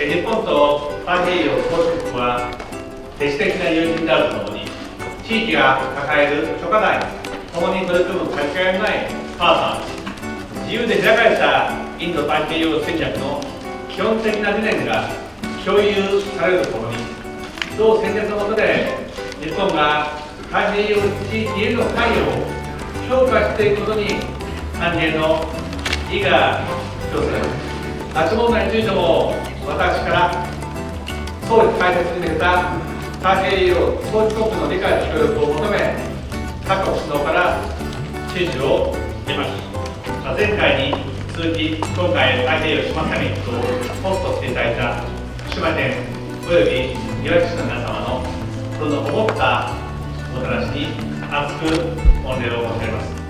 日本と太平洋島しょ国は歴史的な友人であるとともに、地域が抱える諸課題に共に取り組むかけがえのないパートナーです。自由で開かれたインド太平洋戦略の基本的な理念が共有されるとともに、同戦略の下で日本が太平洋地域への関与を強化していくことに歓迎の意が表されます。拉致問題についても私から総理解説に向けた太平洋島し国の理解と協力を求め、各国首脳から指示を得ました。前回に続き、今回太平洋島サミットをホストしていただいた福島県およびいわき市の皆様の心のこもったお話に厚く御礼を申し上げます。